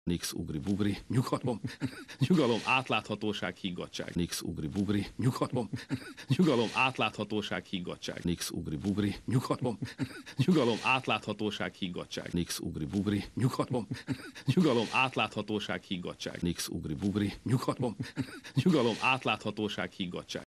Nix ugri bugri, nyugalom, nyugalom, átláthatóság, higgadtság. Nix ugri bugri, nyugalom, nyugalom, átláthatóság, higgadtság. Nix ugri bugri, nyugalom, nyugalom, átláthatóság, higgadtság. Nix ugri bugri, nyugalom, nyugalom, átláthatóság, higgadtság. Nix ugri bugri, nyugalom, nyugalom, átláthatóság, higgadtság.